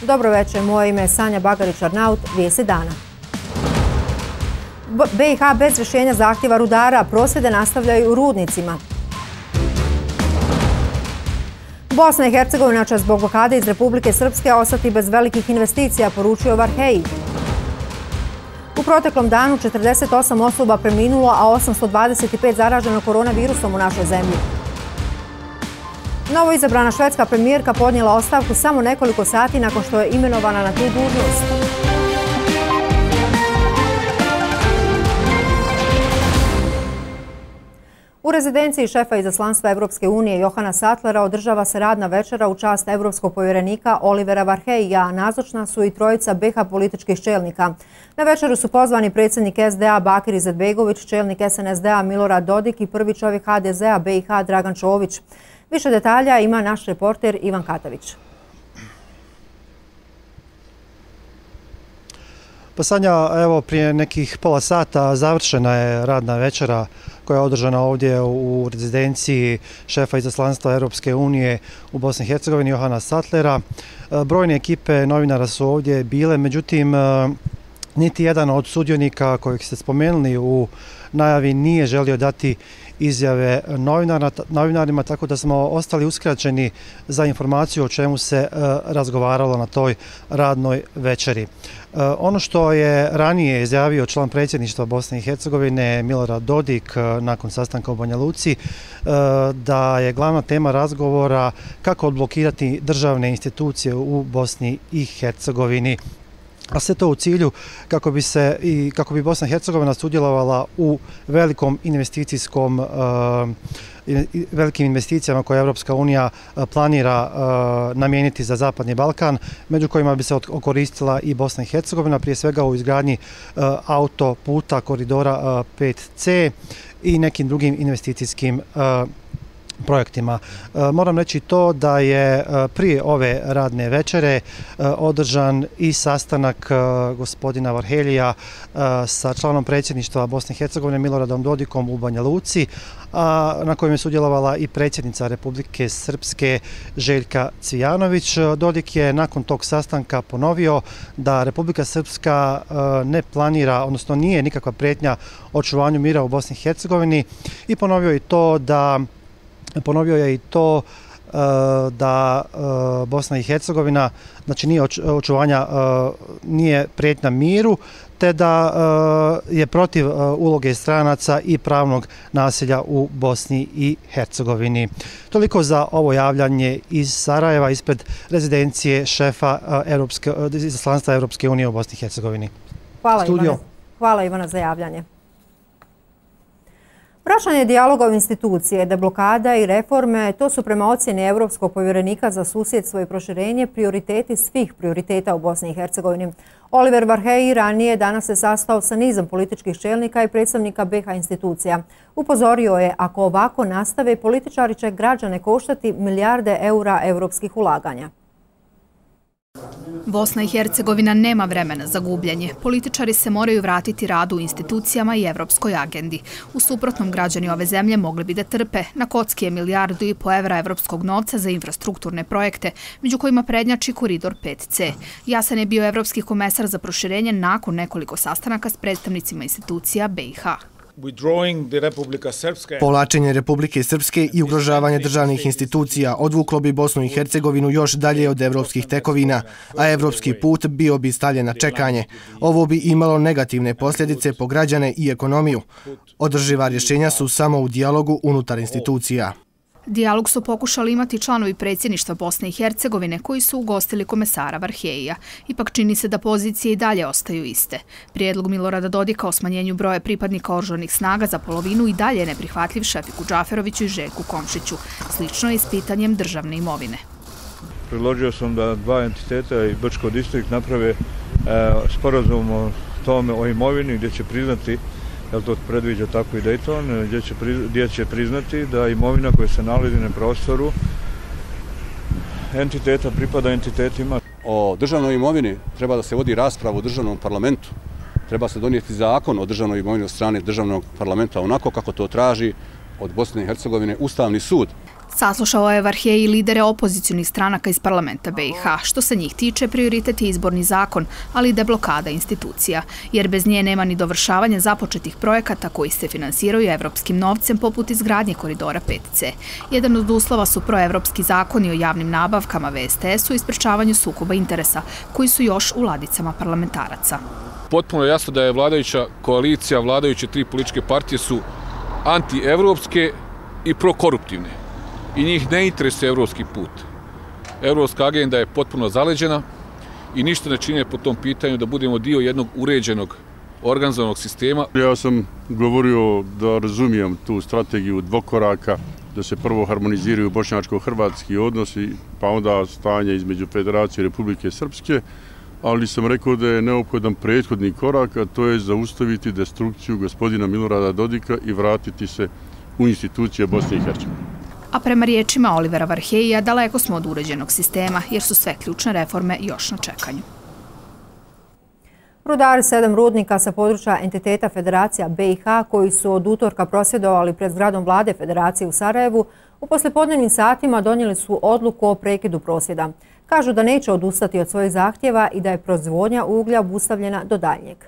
Dobro večer, moje ime je Sanja Bagarić-Arnaut, vijesti dana. BiH bez rješenja zahtjeva rudara, prosvjede nastavljaju u rudnicima. Bosna i Hercegovina će zbog blokade iz Republike Srpske ostati bez velikih investicija, poručio Varhelji. U proteklom danu 48 osoba preminulo, a 825 zaraženo koronavirusom u našoj zemlji. Novo izabrana švedska premijerka podnijela ostavku samo nekoliko sati nakon što je imenovana na tu dužnost. U rezidenciji šefa izaslanstva Evropske unije Johana Sattlera održava se radna večera u čast evropskog povjerenika Olivera Varheljija, a nazočna su i trojica BiH političkih čelnika. Na večeru su pozvani predsjednik SDA Bakir Izetbegović, čelnik SNSD-a Milorad Dodik i prvi čovjek HDZ-a BiH Dragan Čović. Više detalja ima naš reporter Ivan Katavić. Pa Sanja, evo prije nekih pola sata završena je radna večera koja je održana ovdje u rezidenciji šefa izaslanstva Europske unije u Bosni i Hercegovini Johana Sattlera. Brojne ekipe novinara su ovdje bile, međutim niti jedan od sudionika kojih ste spomenuli u najavi nije želio dati izjave novinarima, tako da smo ostali uskraćeni za informaciju o čemu se razgovaralo na toj radnoj večeri. Ono što je ranije izjavio član predsjedništva Bosne i Hercegovine Milorad Dodik nakon sastanka u Banja Luci, da je glavna tema razgovora kako odblokirati državne institucije u Bosni i Hercegovini. A sve to u cilju kako bi Bosna i Hercegovina sudjelovala u velikim investicijama koje Europska unija planira namijeniti za Zapadni Balkan, među kojima bi se okoristila i Bosna i Hercegovina, prije svega u izgradnji autoputa koridora 5C i nekim drugim investicijskim projektima. Moram reći to da je prije ove radne večere održan i sastanak gospodina Varheljija sa članom predsjedništva Bosne i Hercegovine Miloradom Dodikom u Banja Luci, na kojem je sudjelovala i predsjednica Republike Srpske Željka Cvijanović. Dodik je nakon tog sastanka ponovio da Republika Srpska ne planira, odnosno nije nikakva prijetnja očuvanju mira u Bosni i Hercegovini, i ponovio je i to da Bosna i Hercegovina, znači nije prijetnja miru, te da je protiv uloge stranaca i pravnog nasilja u Bosni i Hercegovini. Toliko za ovo javljanje iz Sarajeva ispred rezidencije šefa izaslanstva Europske unije u Bosni i Hercegovini. Hvala Ivana za javljanje. Vraćanje dijaloga u institucije, deblokada i reforme, to su prema ocjeni Europskog povjerenika za susjedstvo i proširenje prioriteti svih prioriteta u Bosni i Hercegovini. Oliver Varhelji ranije danas se sastao sa nizom političkih čelnika i predstavnika BiH institucija. Upozorio je, ako ovako nastave, političari će građane koštati milijarde eura europskih ulaganja. Bosna i Hercegovina nema vremena za gubljenje. Političari se moraju vratiti radu u institucijama i evropskoj agendi. U suprotnom, građani ove zemlje mogli bi da trpe. Na kocki je 1,5 milijardu evra evropskog novca za infrastrukturne projekte, među kojima prednjači koridor 5C. Jasan je bio evropski komesar za proširenje nakon nekoliko sastanaka s predstavnicima institucija BiH. Povlačenje Republike Srpske i ugrožavanje državnih institucija odvuklo bi Bosnu i Hercegovinu još dalje od evropskih tekovina, a evropski put bio bi stavljen na čekanje. Ovo bi imalo negativne posljedice po građane i ekonomiju. Održiva rješenja su samo u dijalogu unutar institucija. Dijalog su pokušali imati članovi predsjedništva Bosne i Hercegovine koji su ugostili komesara Varheljija. Ipak čini se da pozicije i dalje ostaju iste. Prijedlog Milorada Dodika o smanjenju broja pripadnika oružanih snaga za polovinu i dalje je neprihvatljiv Šefiku Džaferoviću i Željku Komšiću. Slično je s pitanjem državne imovine. Predložio sam da dva entiteta i Brčko distrikt naprave sporazum o imovini gdje će priznati, jer to predviđa tako i Dayton, gdje će priznati da imovina koja se nalazi na prostoru entiteta pripada entitetima. O državnoj imovini treba da se vodi rasprava u državnom parlamentu. Treba se donijeti zakon o državnoj imovini od strane državnog parlamenta onako kako to traži od Bosne i Hercegovine Ustavni sud. Saslušao je Varhej i lidere opozicionih stranaka iz parlamenta BiH. Što se njih tiče, prioritet je izborni zakon, ali i deblokada institucija, jer bez nje nema ni dovršavanja započetih projekata koji se finansiraju evropskim novcem poput izgradnje koridora 5C. Jedan od uslova su proevropski zakoni o javnim nabavkama, VSTS-u i sprečavanju sukoba interesa, koji su još u ladicama parlamentaraca. Potpuno je jasno da je vladajuća koalicija, vladajuće tri političke partije su anti-evropske i prokoruptivne. I njih ne interesuje evropski put. Evropska agenda je potpuno zaleđena i ništa ne čine po tom pitanju da budemo dio jednog uređenog, organizovanog sistema. Ja sam govorio da razumijem tu strategiju dvokoraka, da se prvo harmoniziraju bošnjačko-hrvatski odnosi, pa onda stanje između Federacije i Republike Srpske, ali sam rekao da je neophodan prethodni korak, a to je zaustaviti destrukciju gospodina Milorada Dodika i vratiti se u institucije Bosne i Hercegovine. A prema riječima Olivera Varheja, daleko smo od uređenog sistema, jer su sve ključne reforme još na čekanju. Rudari 7 rudnika sa područja entiteta Federacija BiH, koji su od utorka prosvjedovali pred zgradom vlade Federacije u Sarajevu, u poslijepodnevnim satima donijeli su odluku o prekidu prosvjeda. Kažu da neće odustati od svojih zahtjeva i da je proizvodnja uglja obustavljena do daljnjeg.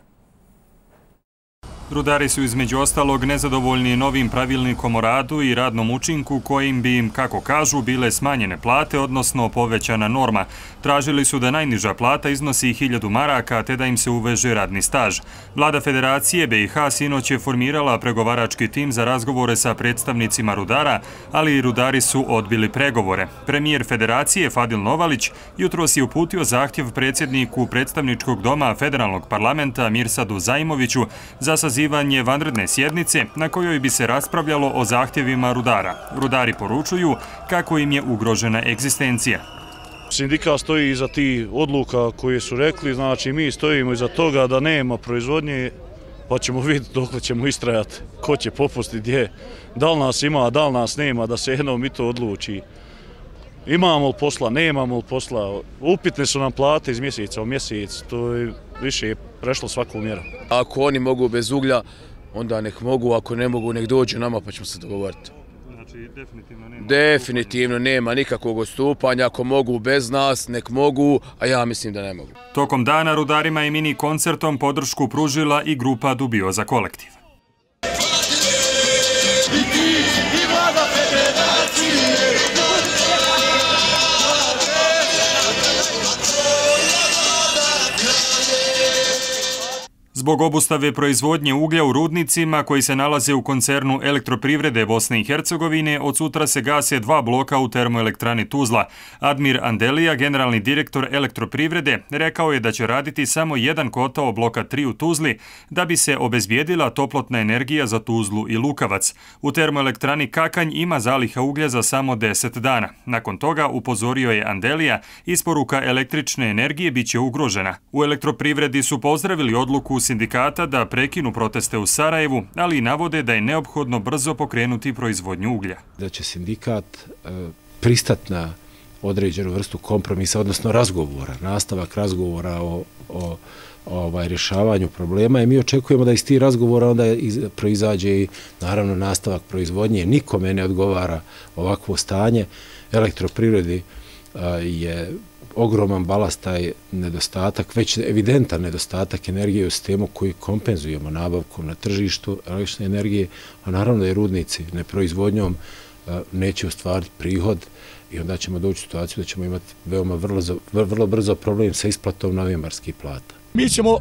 Rudari su između ostalog nezadovoljni novim pravilnikom o radu i radnom učinku kojim bi im, kako kažu, bile smanjene plate, odnosno povećana norma. Tražili su da najniža plata iznosi 1000 maraka, te da im se uveže radni staž. Vlada Federacije BiH sinoć je formirala pregovarački tim za razgovore sa predstavnicima rudara, ali i rudari su odbili pregovore. Premijer Federacije Fadil Novalić jutros je uputio zahtjev predsjedniku predstavničkog doma Federalnog parlamenta Mirsadu Zaimoviću za sazivanje vanredne sjednice na kojoj bi se raspravljalo o zahtjevima rudara. Rudari poručuju kako im je ugrožena egzistencija. Sindikat stoji iza tih odluka koje su rekli, znači mi stojimo iza toga da nema proizvodnje, pa ćemo vidjeti dok ćemo istrajati, ko će popustiti gdje, da li nas ima, da li nas nema, da se jednom i to odluči. Imamo li posla, nemamo li posla, upitne su nam plate iz mjeseca u mjesec, to je više prešlo svaku mjeru. Ako oni mogu bez uglja, onda nek mogu, ako ne mogu, nek dođu nama pa ćemo se dogovoriti. Znači, definitivno nema nikakvog odstupanja, ako mogu bez nas, nek mogu, a ja mislim da ne mogu. Tokom dana rudarima je mini koncertom podršku pružila i grupa Dubioza kolektiv. Zbog obustave proizvodnje uglja u rudnicima koji se nalaze u koncernu Elektroprivrede Bosne i Hercegovine, od sutra se gase 2 bloka u termoelektrani Tuzla. Admir Andelija, generalni direktor Elektroprivrede, rekao je da će raditi samo jedan kotao bloka 3 u Tuzli da bi se obezbijedila toplotna energija za Tuzlu i Lukavac. U termoelektrani Kakanj ima zaliha uglja za samo 10 dana. Nakon toga, upozorio je Andelija, isporuka električne energije biće ugrožena. U Elektroprivredi su pozdravili odluku sindikata da prekinu proteste u Sarajevu, ali i navode da je neophodno brzo pokrenuti proizvodnju uglja. Da će sindikat pristati na određenu vrstu kompromisa, odnosno razgovora, nastavak razgovora o rješavanju problema, i mi očekujemo da iz tih razgovora onda proizađe i naravno nastavak proizvodnje. Nikome ne odgovara ovakvo stanje. Elektroprivredi je ogroman balast taj nedostatak, već evidentan nedostatak energije u sistemu koji kompenzujemo nabavku na tržištu električne energije, a naravno da je rudnici neproizvodnjom neće ostvariti prihod i onda ćemo doći u situaciju da ćemo imati vrlo brzo problem sa isplatom novembarskih plata. Mi ćemo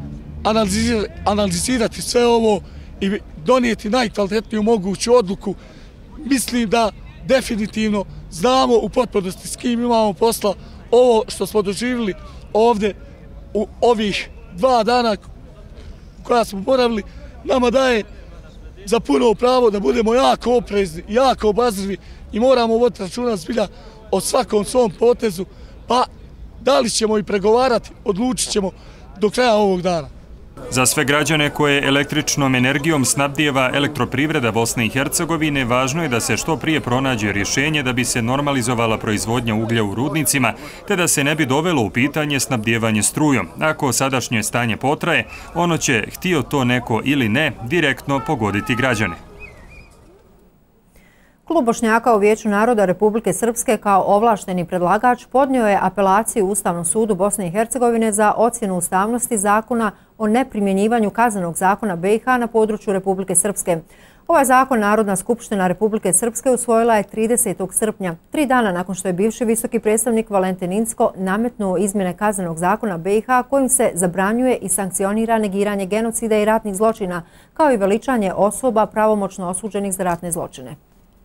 analizirati sve ovo i donijeti najkvalitetniju moguću odluku. Mislim da definitivno znamo u potpunosti s kim imamo posla. Ovo što smo doživjeli ovdje u ovih 2 dana koja smo boravili, nama daje za puno pravo da budemo jako oprezni, jako obazrivi i moramo voditi računa zbilja o svakom svom potezu, pa da li ćemo i pregovarati, odlučit ćemo do kraja ovog dana. Za sve građane koje električnom energijom snabdijeva Elektroprivreda Bosne i Hercegovine, važno je da se što prije pronađe rješenje da bi se normalizovala proizvodnja uglja u rudnicima, te da se ne bi dovelo u pitanje snabdijevanje strujom. Ako sadašnje stanje potraje, ono će, htio to neko ili ne, direktno pogoditi građane. Klub Bošnjaka u Vijeću naroda Republike Srpske kao ovlašteni predlagač podnio je apelaciju Ustavnom sudu Bosne i Hercegovine za ocjenu ustavnosti zakona o neprimjenjivanju kaznenog zakona BiH na području Republike Srpske. Ovaj zakon Narodna skupština Republike Srpske usvojila je 30. srpnja, 3 dana nakon što je bivši visoki predstavnik Valentin Incko nametnuo izmjene kaznenog zakona BiH kojim se zabranjuje i sankcionira negiranje genocida i ratnih zločina, kao i veličanje osoba pravomoćno osuđenih za ratne zločine.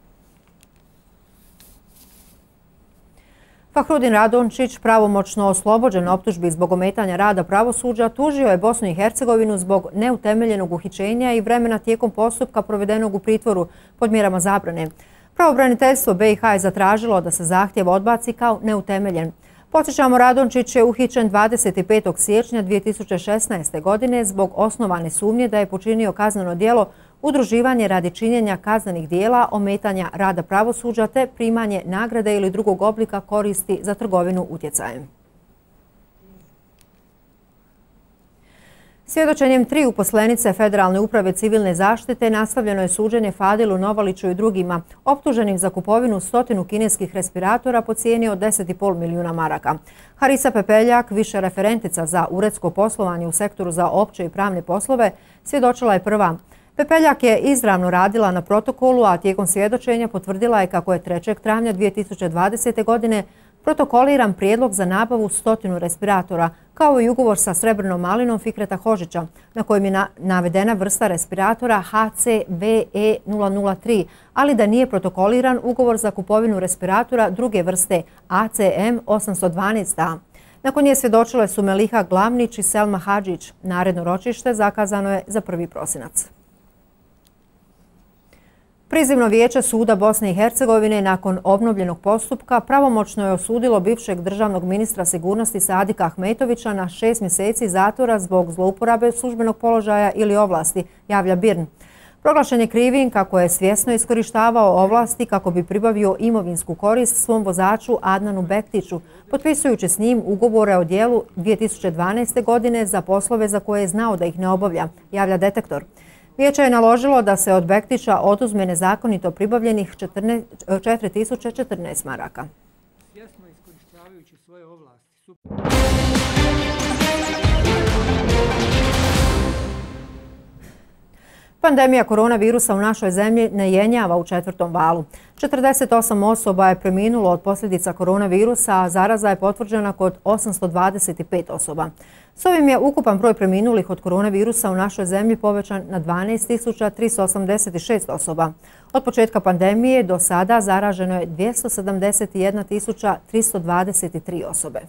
Fahrudin Radončić, pravomoćno oslobođen optužbi zbog ometanja rada pravosuđa, tužio je Bosnu i Hercegovinu zbog neutemeljenog uhićenja i vremena tijekom postupka provedenog u pritvoru pod mjerama zabrane. Pravobraniteljstvo BiH je zatražilo da se zahtjev odbaci kao neutemeljen. Podsjećamo, Radončić je uhićen 25. siječnja 2016. godine zbog osnovane sumnje da je počinio kazneno djelo udruživanje radi činjenja kaznenih dijela, ometanja rada pravosuđa te primanje nagrade ili drugog oblika koristi za trgovinu utjecajem. Svjedočenjem 3 uposlenice Federalne uprave civilne zaštite nastavljeno je suđenje Fadilu Novaliću i drugima, optuženim za kupovinu 100 kineskih respiratora po cijeni od 10,5 milijuna maraka. Harisa Pepeljak, viša referentica za uredsko poslovanje u sektoru za opće i pravne poslove, svjedočila je prva. Pepeljak je izravno radila na protokolu, a tijekom svjedočenja potvrdila je kako je 3. travnja 2020. godine protokoliran prijedlog za nabavu 100 respiratora, kao i ugovor sa Srebrnom malinom Fikreta Hožića, na kojem je navedena vrsta respiratora HCVE003, ali da nije protokoliran ugovor za kupovinu respiratora druge vrste ACM812A. Nakon nje svjedočile su Meliha Glavnić i Selma Hadžić. Naredno ročište zakazano je za 1. prosinac. Prizivno vijeće Suda Bosne i Hercegovine nakon obnovljenog postupka pravomoćno je osudilo bivšeg državnog ministra sigurnosti Sadika Ahmetovića na 6 mjeseci zatvora zbog zlouporabe službenog položaja ili ovlasti, javlja BIRN. Proglašen je krivim kako je svjesno iskorištavao ovlasti kako bi pribavio imovinsku korist svom vozaču Adnanu Bektiću, potpisujući s njim ugovore o djelu 2012. godine za poslove za koje je znao da ih ne obavlja, javlja Detektor. Vijeće je naložilo da se od Bektića oduzme nezakonito pribavljenih 4014 maraka. Pandemija koronavirusa u našoj zemlji ne jenjava u 4. valu. 48 osoba je preminulo od posljedica koronavirusa, a zaraza je potvrđena kod 825 osoba. S ovim je ukupan broj preminulih od koronavirusa u našoj zemlji povećan na 12.386 osoba. Od početka pandemije do sada zaraženo je 271.323 osobe.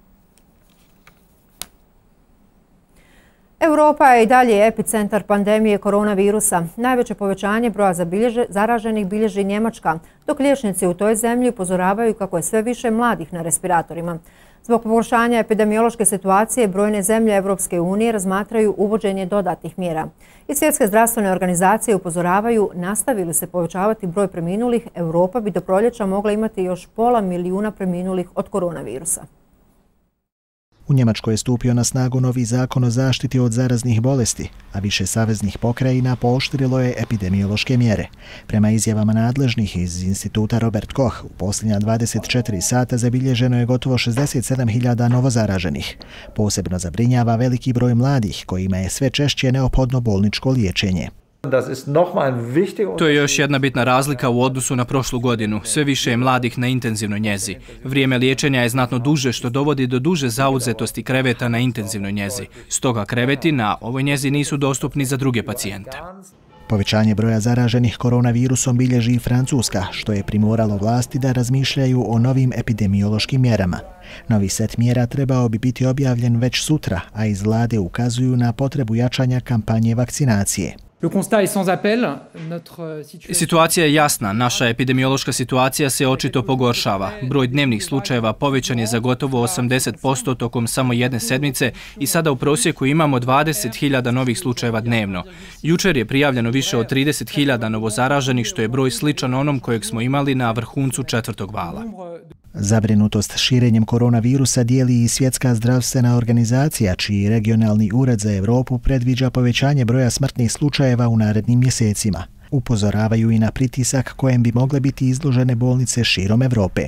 Europa je i dalje epicentar pandemije koronavirusa. Najveće povećanje broja zaraženih bilježi Njemačka, dok liječnici u toj zemlji upozoravaju kako je sve više mladih na respiratorima. Zbog pogoršanja epidemiološke situacije, brojne zemlje Evropske unije razmatraju uvođenje dodatnih mjera. I Svjetske zdravstvene organizacije upozoravaju, nastavi li se povećavati broj preminulih, Europa bi do proljeća mogla imati još 500.000 preminulih od koronavirusa. U Njemačkoj je stupio na snagu novi zakon o zaštiti od zaraznih bolesti, a više saveznih pokrajina pooštrilo je epidemiološke mjere. Prema izjavama nadležnih iz instituta Robert Koch, u posljednja 24 sata zabilježeno je gotovo 67.000 novozaraženih. Posebno zabrinjava veliki broj mladih, kojima je sve češće neophodno bolničko liječenje. To je još jedna bitna razlika u odnosu na prošlu godinu. Sve više je mladih na intenzivnoj njezi. Vrijeme liječenja je znatno duže, što dovodi do duže zauzetosti kreveta na intenzivnoj njezi. Stoga kreveti na ovoj njezi nisu dostupni za druge pacijente. Povećanje broja zaraženih koronavirusom bilježi i Francuska, što je primoralo vlasti da razmišljaju o novim epidemiološkim mjerama. Novi set mjera trebao bi biti objavljen već sutra, a iz vlade ukazuju na potrebu jačanja kampanje vakcinacije. Situacija je jasna. Naša epidemiološka situacija se očito pogoršava. Broj dnevnih slučajeva povećan je za gotovo 80% tokom samo jedne sedmice i sada u prosjeku imamo 20.000 novih slučajeva dnevno. Jučer je prijavljeno više od 30.000 novozaraženih, što je broj sličan onom kojeg smo imali na vrhuncu 4. vala. Zabrinutost širenjem koronavirusa dijeli i Svjetska zdravstvena organizacija, čiji regionalni ured za Europu predviđa povećanje broja smrtnih slučajeva u narednim mjesecima. Upozoravaju i na pritisak kojem bi mogle biti izložene bolnice širom Evrope.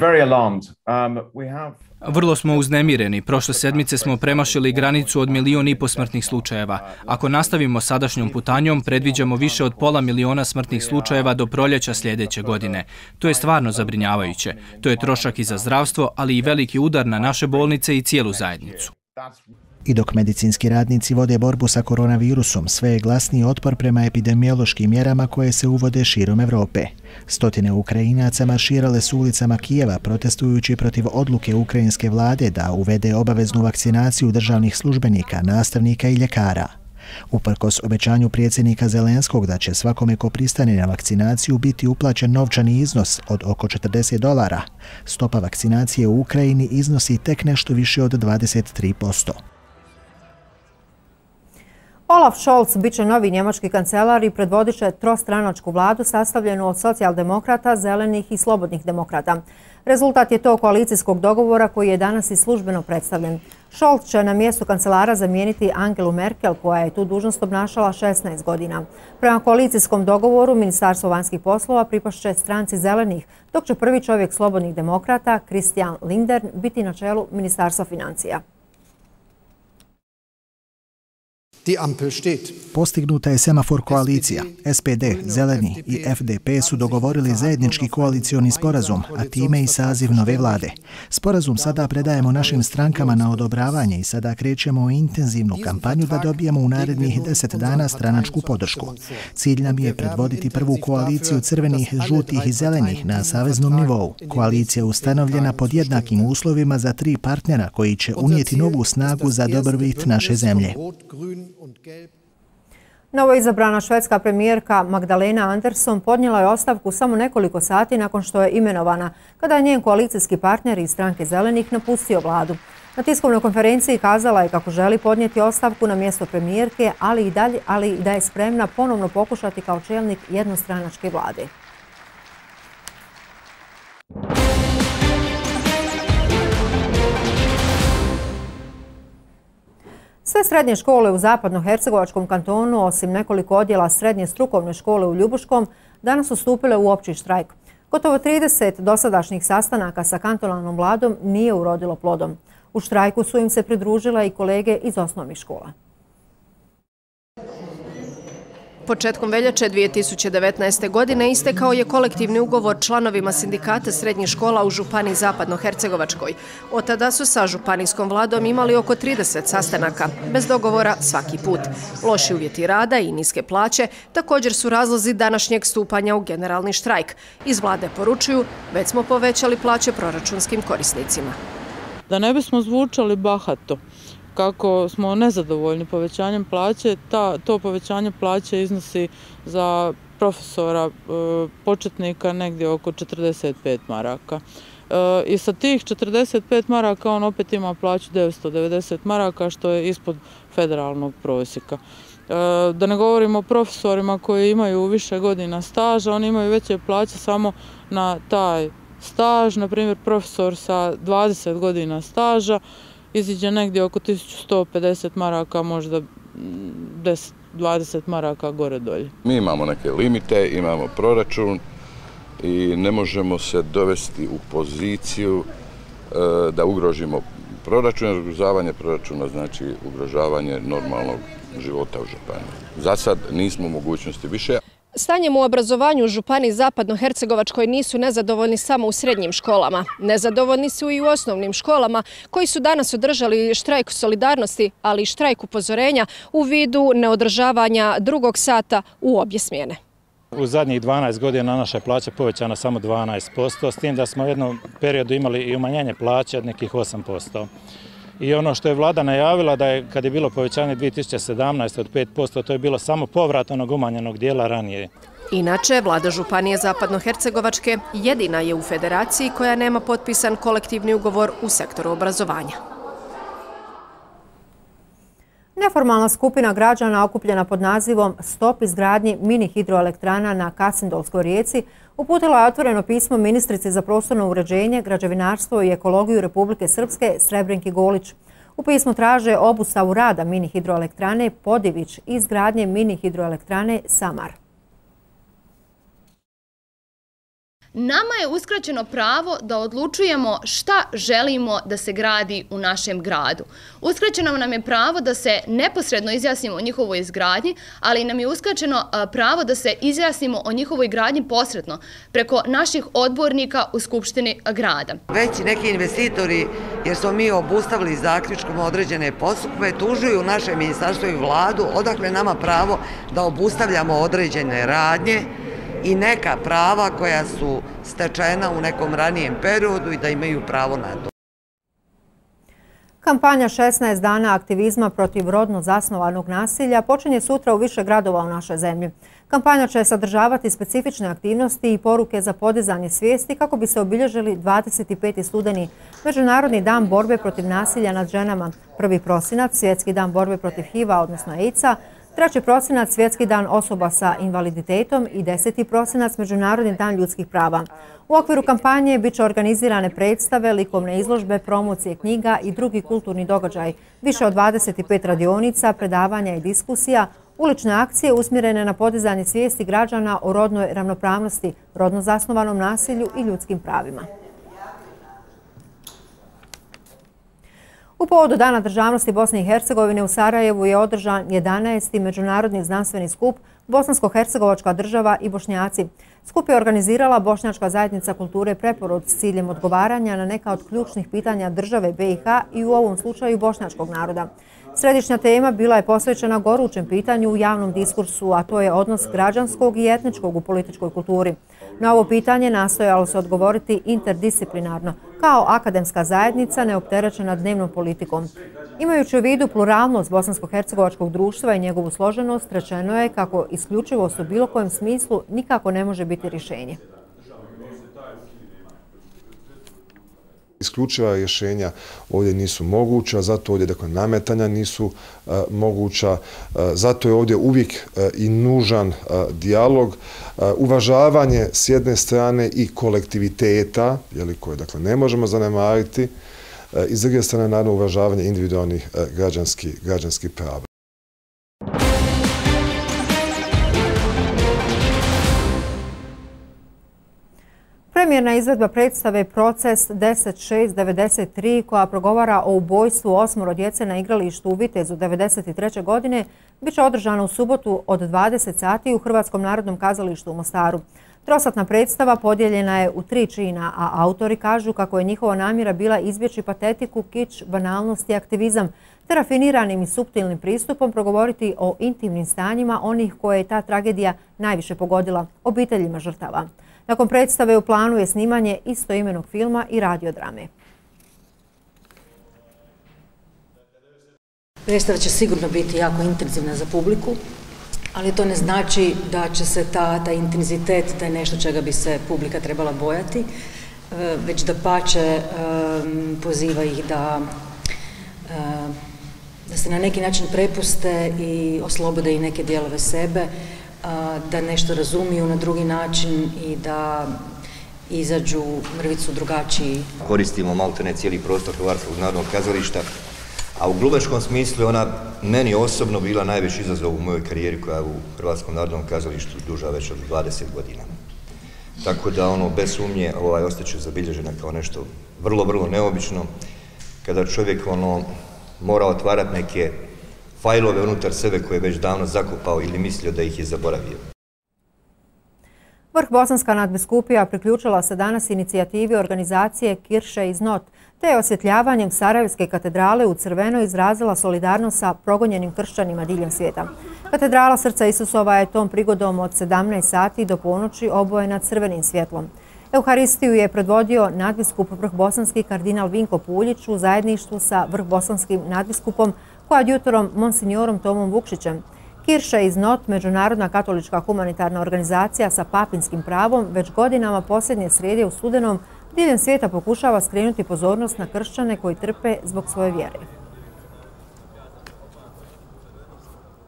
Vrlo smo uznemireni. Prošle sedmice smo premašili granicu od 1,5 miliona smrtnih slučajeva. Ako nastavimo sadašnjom putanjom, predviđamo više od 500 000 smrtnih slučajeva do proljeća sljedeće godine. To je stvarno zabrinjavajuće. To je trošak i za zdravstvo, ali i veliki udar na naše bolnice i cijelu zajednicu. I dok medicinski radnici vode borbu sa koronavirusom, sve je glasniji otpor prema epidemiološkim mjerama koje se uvode širom Evrope. Stotine Ukrajinaca marširale su ulicama Kijeva protestujući protiv odluke ukrajinske vlade da uvede obaveznu vakcinaciju državnih službenika, nastavnika i ljekara. Uprkos obećanju predsjednika Zelenskog da će svakome ko pristane na vakcinaciju biti uplaćen novčani iznos od oko $40, stopa vakcinacije u Ukrajini iznosi tek nešto više od 23%. Olaf Scholz biće novi njemački kancelar i predvodit će trostranačku vladu sastavljenu od socijaldemokrata, zelenih i slobodnih demokrata. Rezultat je to koalicijskog dogovora koji je danas i službeno predstavljen. Scholz će na mjestu kancelara zamijeniti Angelu Merkel, koja je tu dužnost obnašala 16 godina. Prema koalicijskom dogovoru, Ministarstvo vanjskih poslova pripašće stranci zelenih, dok će prvi čovjek slobodnih demokrata, Christian Lindner, biti na čelu Ministarstva financija. Postignuta je semafor koalicija. SPD, Zeleni i FDP su dogovorili zajednički koalicioni sporazum, a time i saziv nove vlade. Sporazum sada predajemo našim strankama na odobravanje i sada krećemo u intenzivnu kampanju da dobijemo u narednih 10 dana stranačku podršku. Cilj nam je predvoditi prvu koaliciju crvenih, žutih i zelenih na saveznom nivou. Koalicija je ustanovljena pod jednakim uslovima za 3 partnera koji će unijeti novu snagu za dobrobit naše zemlje. Novoizabrana švedska premijerka Magdalena Andersson podnijela je ostavku samo nekoliko sati nakon što je imenovana, kada je njen koalicijski partner iz stranke zelenih napustio vladu. Na tiskovnoj konferenciji kazala je kako želi podnijeti ostavku na mjesto premijerke, ali i da je spremna ponovno pokušati kao čelnik jednostranačke vlade. Sve srednje škole u zapadnohercegovačkom kantonu, osim nekoliko odjela srednje strukovne škole u Ljubuškom, danas su stupile u opći štrajk. Gotovo 30 dosadašnjih sastanaka sa kantonalnom vladom nije urodilo plodom. U štrajku su im se pridružile i kolege iz osnovnih škola. Početkom veljače 2019. godine istekao je kolektivni ugovor članovima sindikata srednjih škola u Županiji Zapadnohercegovačkoj. Od tada su sa županijskom vladom imali oko 30 sastanaka, bez dogovora svaki put. Loši uvjeti rada i niske plaće također su razlozi današnjeg stupanja u generalni štrajk. Iz vlade poručuju, već smo povećali plaće proračunskim korisnicima. Da ne bismo zvučali bahato, kako smo nezadovoljni povećanjem plaće, to povećanje plaće iznosi za profesora početnika negdje oko 45 maraka. I sa tih 45 maraka on opet ima plaću 990 maraka, što je ispod federalnog prosjeka. Da ne govorimo o profesorima koji imaju više godina staža, oni imaju veće plaće samo na taj staž. Na primjer, profesor sa 20 godina staža iziđe negdje oko 1150 maraka, možda 10-20 maraka gore dolje. Mi imamo neke limite, imamo proračun i ne možemo se dovesti u poziciju da ugrožimo proračun. Ugrožavanje proračuna znači ugrožavanje normalnog života u županiji. Za sad nismo u mogućnosti više. Stanjem u obrazovanju u Županiji Zapadnohercegovačkoj nisu nezadovoljni samo u srednjim školama. Nezadovoljni su i u osnovnim školama, koji su danas održali štrajk solidarnosti, ali i štrajk upozorenja u vidu neodržavanja drugog sata u obje smjene. U zadnjih 12 godina naša plaća povećana samo 12%, s tim da smo u jednom periodu imali i umanjenje plaće od nekih 8%. I ono što je vlada najavila da je, kad je bilo povećanje 2017. od 5%, to je bilo samo povrat onog umanjenog dijela ranije. Inače, vlada Županije Zapadnohercegovačke jedina je u federaciji koja nema potpisan kolektivni ugovor u sektoru obrazovanja. Neformalna skupina građana okupljena pod nazivom Stop izgradnji mini hidroelektrana na Kasindolskoj rijeci uputila je otvoreno pismo ministrici za prostorno uređenje, građevinarstvo i ekologiju Republike Srpske Srebrenki Golić. U pismu traže obustavu rada mini hidroelektrane Podivić i izgradnje mini hidroelektrane Samar. Nama je uskraćeno pravo da odlučujemo šta želimo da se gradi u našem gradu. Uskraćeno nam je pravo da se neposredno izjasnimo o njihovoj izgradnji, ali nam je uskraćeno pravo da se izjasnimo o njihovoj gradnji posredno, preko naših odbornika u Skupštini grada. Već neki investitori, jer smo mi obustavili zaključkom određene postupke, tužuju naše ministarstvo i vladu, odakle nama pravo da obustavljamo određene radnje i neka prava koja su stečena u nekom ranijem periodu i da imaju pravo na to. Kampanja 16 dana aktivizma protiv rodno zasnovanog nasilja počinje sutra u više gradova u našoj zemlji. Kampanja će sadržavati specifične aktivnosti i poruke za podizanje svijesti kako bi se obilježili 25. studeni, Međunarodni dan borbe protiv nasilja nad ženama, 1. prosinac, Svjetski dan borbe protiv HIV-a, odnosno AIDS-a, 3. prosinac, Svjetski dan osoba sa invaliditetom i 10. prosinac, Međunarodni dan ljudskih prava. U okviru kampanje bit će organizirane predstave, likovne izložbe, promocije knjiga i drugi kulturni događaj, više od 25 radionica, predavanja i diskusija, ulične akcije usmjerene na podizanje svijesti građana o rodnoj ravnopravnosti, rodno zasnovanom nasilju i ljudskim pravima. U povodu Dana državnosti Bosne i Hercegovine u Sarajevu je održan 11. međunarodni znanstveni skup Bosansko-hercegovačka država i Bošnjaci. Skup je organizirala Bošnjačka zajednica kulture Preporod s ciljem odgovaranja na neka od ključnih pitanja države BiH i u ovom slučaju bošnjačkog naroda. Središnja tema bila je posvećena gorućem pitanju u javnom diskursu, a to je odnos građanskog i etničkog u političkoj kulturi. Na ovo pitanje nastojalo se odgovoriti interdisciplinarno, kao akademska zajednica neopterećena dnevnom politikom. Imajući u vidu pluralnost bosansko-hercegovačkog društva i njegovu složenost, rečeno je kako isključivost u bilo kojem smislu nikako ne može biti rješenje. Isključiva rješenja ovdje nisu moguća, zato ovdje nametanja nisu moguća, zato je ovdje uvijek i nužan dijalog, uvažavanje s jedne strane i kolektiviteta, koje ne možemo zanemariti, i s druge strane naravno uvažavanje individualnih građanskih prava. Premijerna izvedba predstave Proces 10693 koja progovara o ubojstvu 8 djece na igralištu u Vitezu 1993. godine bit će održana u subotu od 20 sati u Hrvatskom narodnom kazalištu u Mostaru. Trosatna predstava podijeljena je u 3 čina, a autori kažu kako je njihova namjera bila izbjeći patetiku, kič, banalnost i aktivizam, te rafiniranim i suptilnim pristupom progovoriti o intimnim stanjima onih koje je ta tragedija najviše pogodila, obiteljima žrtava. Nakon predstave u planu je snimanje istoimenog filma i radiodrame. Predstava će sigurno biti jako intenzivna za publiku, ali to ne znači da će se taj intenzitet, da je nešto čega bi se publika trebala bojati, već da pače poziva ih da se na neki način prepuste i oslobode i neke dijelove sebe, da nešto razumiju na drugi način i da izađu mrvicu drugačiji. Koristimo maltene cijeli prostor Hrvatskog narodnog kazališta, a u glubačkom smislu je ona meni osobno bila najveći izazov u mojoj karijeri koja je u Hrvatskom narodnom kazalištu duža već od 20 godina. Tako da bez sumnje ostaće zabilježena kao nešto vrlo, vrlo neobično, kada čovjek mora otvarati neke fajlove unutar sebe koje je već davno zakopao ili mislio da ih je zaboravio. Vrh Bosanska nadbiskupija priključila se danas inicijativi organizacije Kirše iz Not, te je osvjetljavanjem Sarajevske katedrale u crveno izrazila solidarnost sa progonjenim kršćanima diljem svijeta. Katedrala Srca Isusova je tom prigodom od 17 sati do ponoći obojena crvenim svjetlom. Euharistiju je predvodio nadbiskup Vrh Bosanski kardinal Vinko Puljić u zajedništvu sa Vrh Bosanskim nadbiskupom koadjutorom monsignorom Tomom Vukšićem. Kirše iz Not, međunarodna katolička humanitarna organizacija sa papinskim pravom, već godinama posljednje srijede u studenom diljem svijeta pokušava skrenuti pozornost na kršćane koji trpe zbog svoje vjere.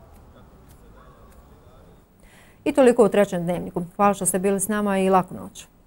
I toliko u trećem dnevniku. Hvala što ste bili s nama i laku noć.